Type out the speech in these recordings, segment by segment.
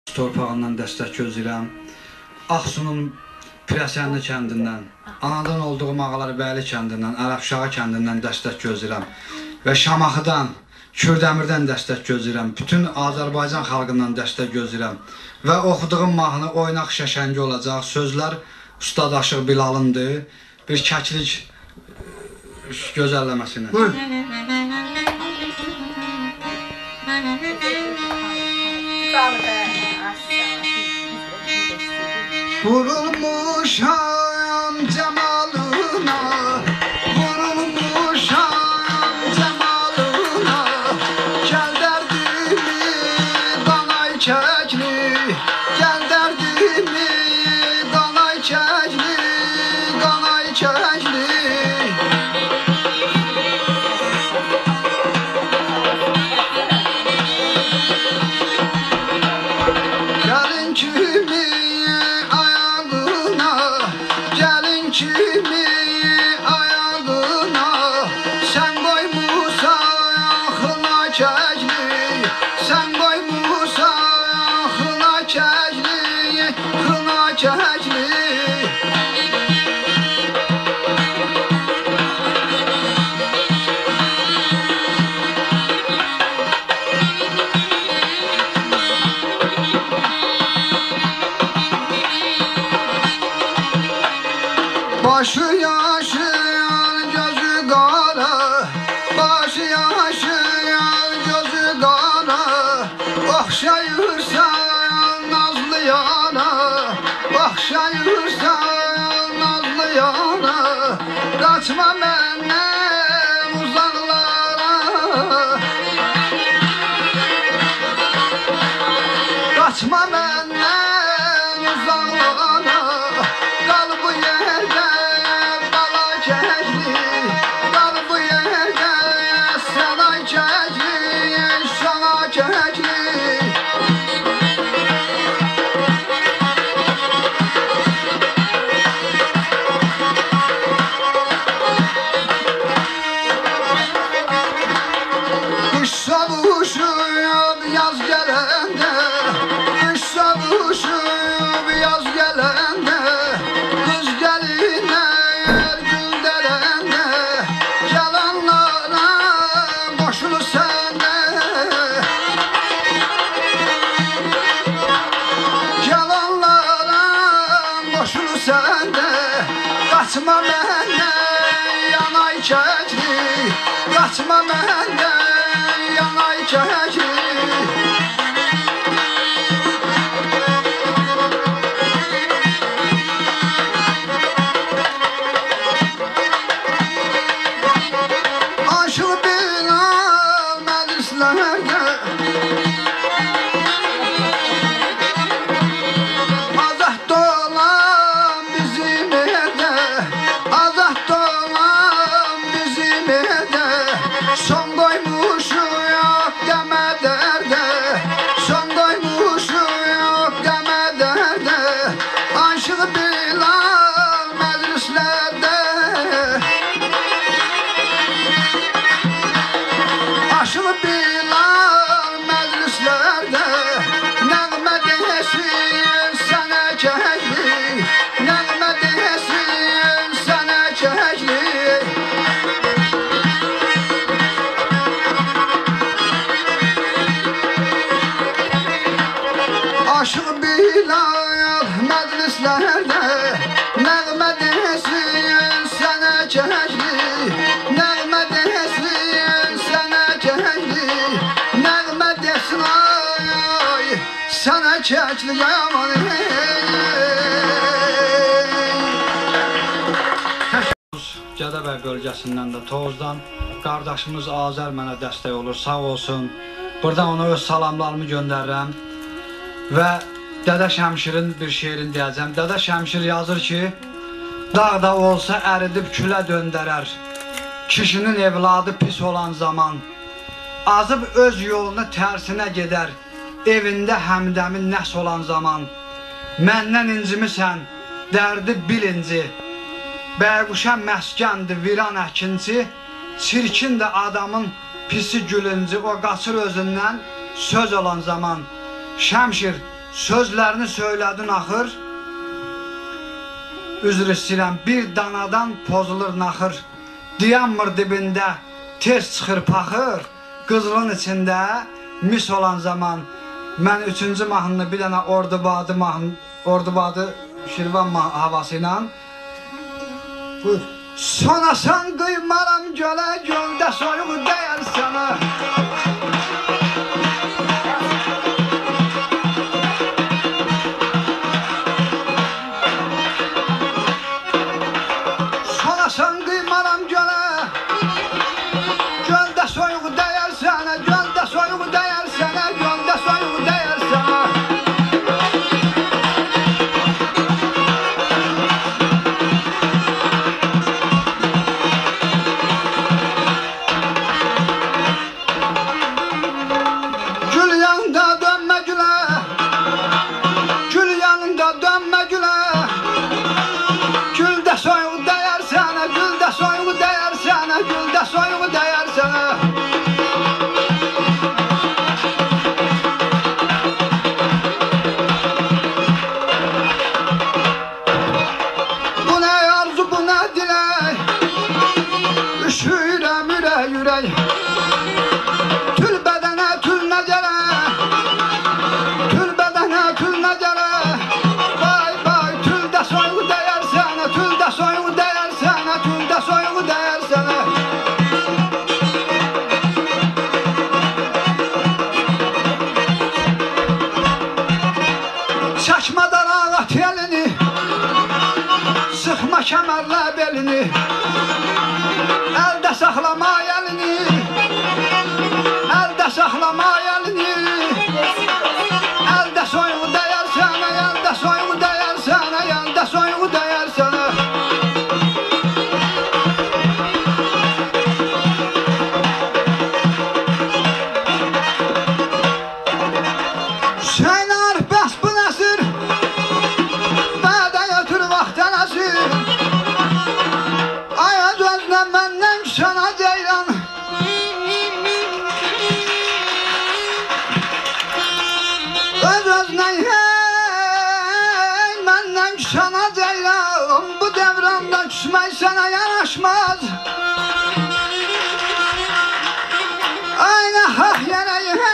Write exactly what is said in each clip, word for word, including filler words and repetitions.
torpağından dəstək gözləyirəm. Ağsunun Pirəsənli kəndindən, anadan olduğum Ağalar Bəyli kəndindən, Ərəbşağı kəndindən dəstək gözləyirəm. Və Şamaxıdan, Kürdəmirdən dəstək gözləyirəm. Bütün Azərbaycan xalqından dəstək gözləyirəm. Və oxuduğum mahnı Oynaq Şəşəngi olacaq. Sözlər Ustad Aşıq Bilalındır. Bir kəklik gözəlləməsini. Vurulmuşam cemalına, vurulmuşam cemalına. Gel derdimi danay kekli, gel derdimi danay kekli, danay kekli. Gelin kimi kimi ayağına sen koymuşsan hına kekli, sen koymuşsan hına kekli, hına kekli. Başı yaşayan gözü kara, başı yaşayan gözü kara. Okşayırsan nazlı yana, okşayırsan nazlı yana. Kaçma benden uzaklara, kaçma benden uzaklara. Kal bu yerde kış savuşuyor yaz gelende, kış savuşuyor yaz gelende. Kız geline gül derende, yalanlara boşulu sende. Yalanlara boşulu sende. Kaçma benden yanay kekli, kaçma benden yanay kekli. Aşık Bilal meclislerde azat olan bizim evde, azat olan bizim evde. Son koymuşu yok deme derde, son koymuşu yok deme derde. Aşık Bilal meclislerde, Aşık Bilal meclislerde. Nəğmə desin sənə kəkli, nəğmə desin sənə kəkli. Aşık Bilal meclislerde, nəğmə desin sənə kəkli, nəğmə desin sənə kəkli, nəğmə desin ay sənə kəkli yaman. Gədəbəy bölgəsindən də Tovuzdan qardaşımız Azər mənə dəstək olur, sağ olsun. Buradan ona öz salamlarımı göndərirəm. Və Dədə Şəmşirin bir şeirini deyəcəm. Dədə Şəmşir yazır ki, dağda olsa əridib külə döndərər, kişinin evladı pis olan zaman. Azıb öz yolunu tərsinə gedər, evində həmdəmin nəs olan zaman. Məndən incimisən, dərdi bilinci, Bəquşa məskəndir viran əkinci, çirkin də adamın pisi gülüncü, o qaçır özündən söz olan zaman. Şəmşir sözlərini söylədin axır. Üzr istəyirəm, bir danadan pozulur naxır. Diyanmır dibində, tez çıxır paxır. Qızılın içində mis olan zaman mən üçüncü mahnını bir dənə Ordubadı mahnı, Ordubadı Şirvan havası ilə buyur. Sonasan qıymaram gölə, göldə soyuq dəyər sənə. Sonasan qıymaram gölə, göldə soyuq dəyər sənə, göldə soyuq dəyər sənə, göldə soyuq dəyər sənə. Gül yanında dönmə gülə, gül yanında dönmə gülə, güldə soyuq dəyər sənə, güldə soyuq dəyər sənə, güldə soyuq dəyər sənə. Bu nə arzu, bu nə dilək, üşüyürəm ürək ürək. Tül bədənə tül nə gələ, tül bədənə tül nə gələ. Vay vay, tüldə soyuq dəyər sənə, tüldə soyuq dəyər sənə, tüldə soyuq dəyər sənə. Çəkmə darağat elini, sıxma kəmərlə belini, əldə saxlama əlini, əldə saxlama əlini. Əldə soyuq dəyər sənə, əldə soyuq dəyər sənə, əldə soyuq dəyər sənə. Hüseyn Arif bəs bu nəsir, bədə götür vaxtən əsir. Aya gözlə məndən sənə ceyran, öz özlə hey məndən sənə ceyran. Bu devranda küsmək sənə yanaşmaz. Aynə haq yerəyi hey,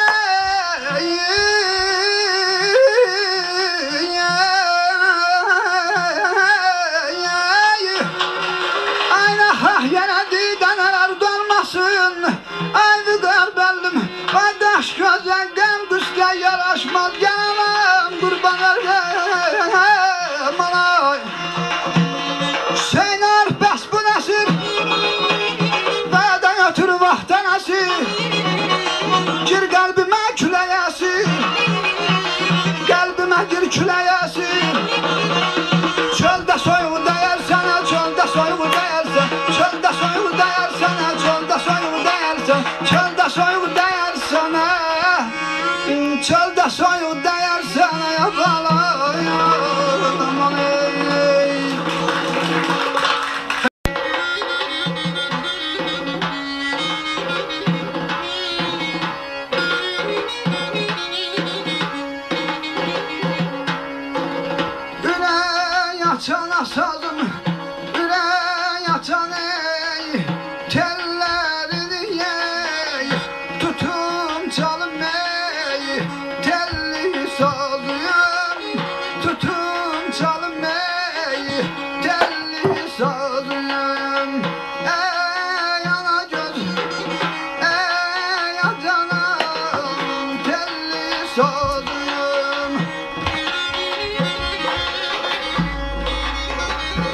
aynə haq yerədi dənələr dolmasın. Ay vüqar bəllim, ay daş gözən qəm qüstə yaraşmaz. Gələm qurban ələm anay. Hüseyn Arif bəs bu nəsir, bədə götür vaxtən əsir. Gir qəlbimə külək əsir, qəlbimə gir külək əsir. Çöldə soyuq dəyər sənə, çöldə soyuq dəyər sənə, çöldə soyuq dəyər sənə, çöldə soyuq dəyər sənə, çöldə soyuq dəyər sənə, çöldə soyuq dəyər sənə ya balay aman ey. Ürək açana sazım, ürək açan ey, tellərini yey, tutum çalım ey, telli sazıyım, tutum çalım ey, telli sazıyım. Ey ana göz, ey adanam, telli sazıyım.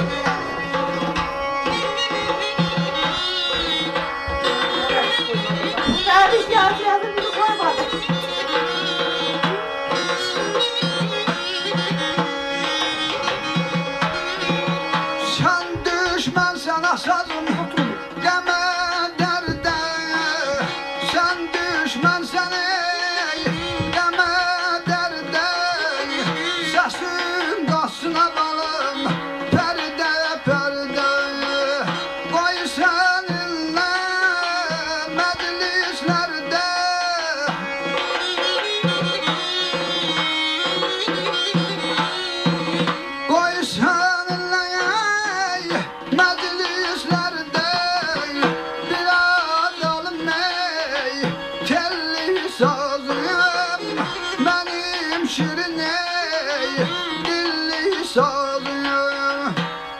şirin ey dilli sazım.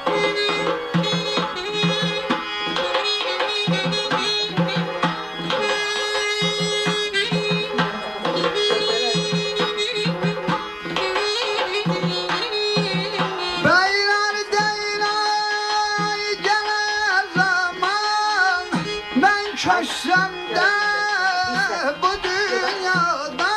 Beyler değil ay gelir zaman, ben köşsem de bu dünyadan.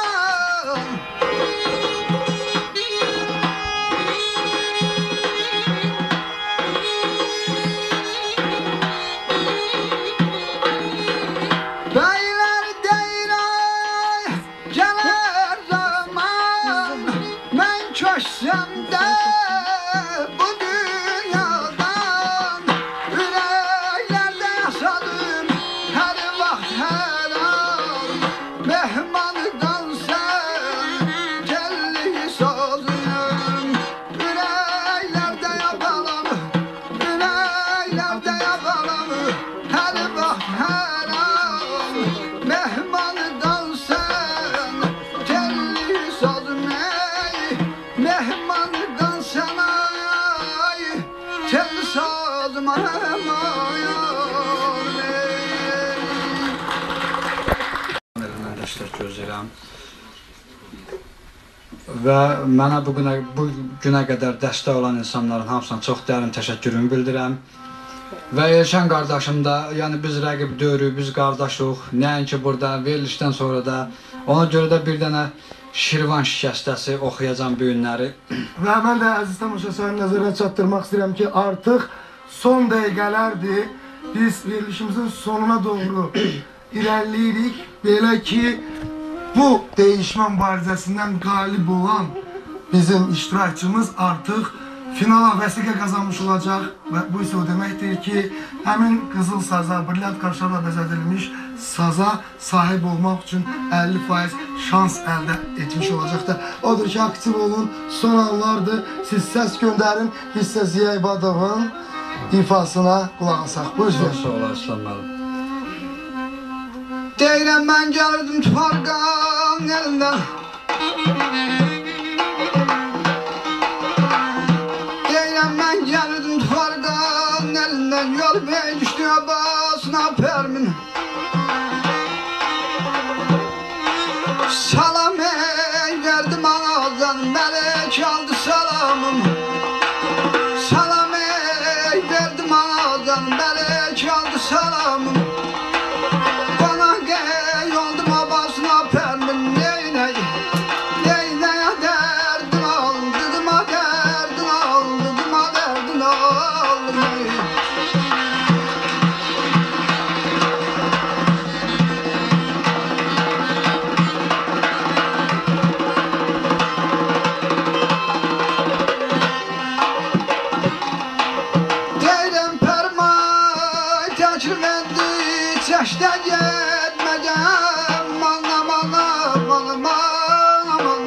Beyler değil ay gelir zaman, ben köşsem de bu dünyadan. Yüreklerde yaşadım her vaxt her an, mehmandan sen telli sazım. Yüreklerde yapalım, yüreklerde yapalım her vaxt her an, mehmandan sen telli sazım ey, mehmandan sen ay telli sazım ay Elindən dəstək gözləyirəm. Və mənə bu günə, bu günə qədər dəstək olan insanların hamısına çox dərin təşəkkürümü bildirirəm. Və Elşən qardaşım da, yəni biz rəqib deyirik, biz qardaşıq. Nəinki burada verilişdən sonra da ona görə də bir dənə Şirvan şikəstəsi oxuyacam bu günləri. Və mən də əziz tamaşaçıların nəzərinə çatdırmaq istəyirəm ki, artıq son dəqiqələrdir. Biz verilişimizin sonuna doğru irəliləyirik. Belə ki, bu dəyişmə mübarizəsindən qalib olan bizim iştirakçımız artıq finala vəsiqə qazanmış olacaq və bu isə o deməkdir ki, həmin qızıl saza, brilyant qaşlarla bəzədilmiş saza sahib olmaq üçün əlli faiz şans əldə etmiş olacaqdır. Odur ki, aktiv olun, son anlardır, siz səs göndərin, biz isə Ziya İbadovun ifasına qulaq asaq. Buyurun. Sağ ol, Aslan müəllim. Deyirəm mən gəlirdim tufarqan elindən, deyirəm mən gəlirdim tufarqan elindən, yol bey düşdü abasına permin. Salam ey verdim ağızdan, melek aldı salamım. Salam ey verdim ağızdan, melek aldı salamım. Bana gey oldum abasına permin, neyney, neyneye derdin al, dıdıma derdin al, dıdıma derdin al, ney. Deyirəm permay təkrim endi, çəşdə getməyəm, aman aman aman aman aman.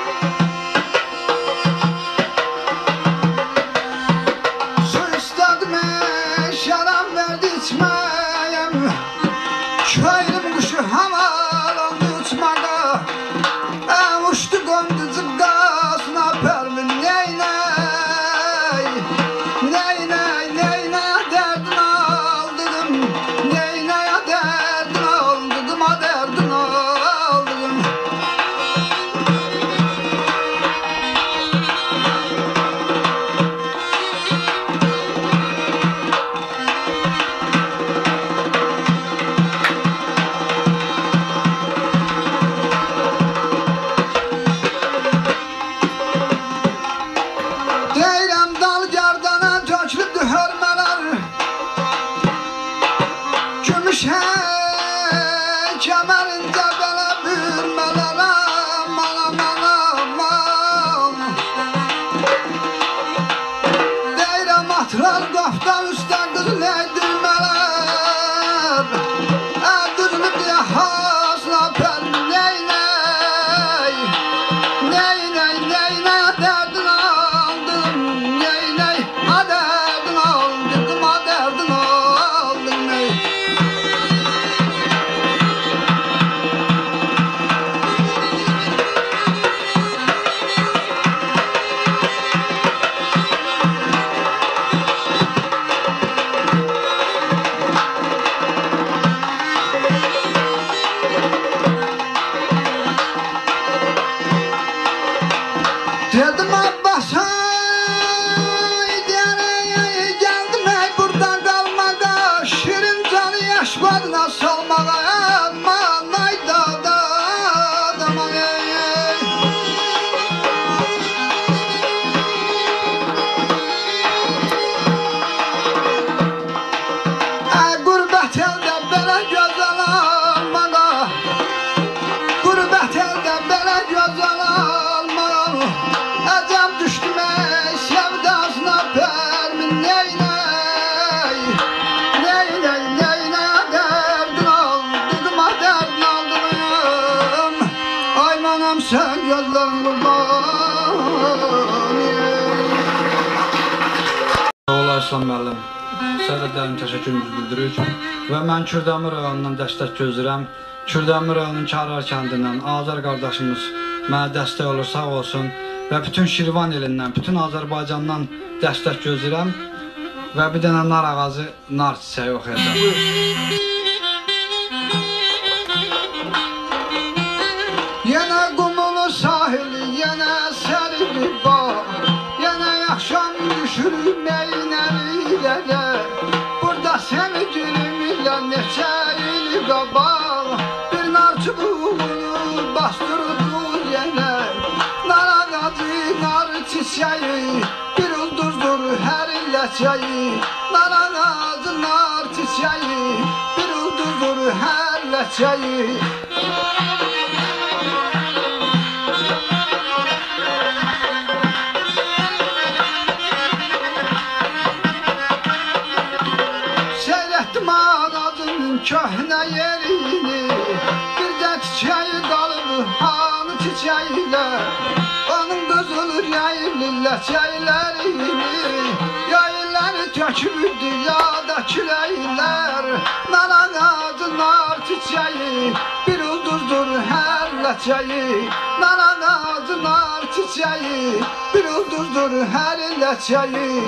Su istedim ey, şərab verdi içməyəm, köylüm quşu havalandı uçmağa, ən uçdu qondu cıqqasına permin, neyney, neyney, neyneye derdin aldırım, neyneye derdin Dedim Abbas ay dereye geldim ey buradan kalmağa şirin canı yaş badına salmağa aman ay dalda aman ey Ay gurbet elde böyle güzel almağa Gurbet elde böyle güzel almağa Ecem düştüm ey sevdasına permin ney ney Ney ney ney ney derdin aldım ha derdin aldım Ay manam sen gözlerin kurban Olarsan müəllim, sənə dərin təşəkkürümüzü bildiririk və mən Kürdəmir rayonundan dəstək gözləyirəm. Kürdəmir rayonunun Kərar kəndindən Azər qardaşımız mənə dəstək olur, sağ olsun və bütün Şirvan elindən, bütün Azərbaycandan dəstək gözləyirəm və bir dənə nar ağacı, nar çiçəyi oxuyacaq. Yenə qumulu sahili, yenə səri bir bağ Yenə yaxşam düşürüm meynəlilərə Burada sevgilim ilə neçə il qabaq Bir nar çubuğunu bastırdı yenə Nar ağacı, nar çiçeği Bir ulduzdur hər ləçəyi Nar ağacı, nar çiçeği Bir ulduzdur hər ləçəyi Seyrettim ağacın köhnə yerini Bir də çiçeği qalıb hanı çiçeğiyle Onun qızıl rəyli ləçəklərini Yayları tökürdü yada küləklər Nar ağacı, nar çiçeği Bir ulduzdur hər ləçəyi Nar ağacı, nar çiçeği Bir ulduzdur hər ləçəyi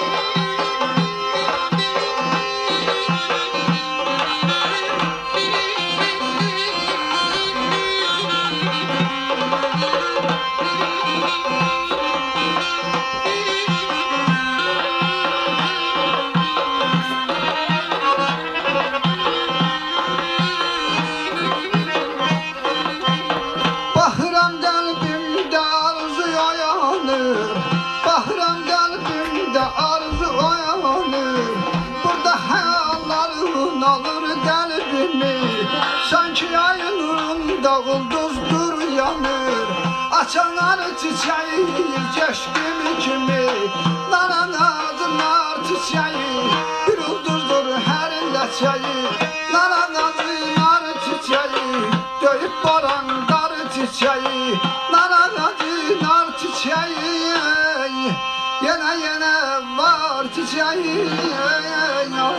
Baxıram qəlbimdə arzu oyanır Baxıram qəlbimdə arzu oyanır Burada xəyalların alır qəlbimi Sanki ayın nurunda ulduzdur yanır Açanlar çiçeği keşkimi kimi Nar ağacı, nar çiçeği Bir ulduzdur hər ləçəyi Nar ağacı, nar çiçeği Döyüb boran qar çiçeği Nar ağacı, nar çiçeği Yenə yenə var çiçeği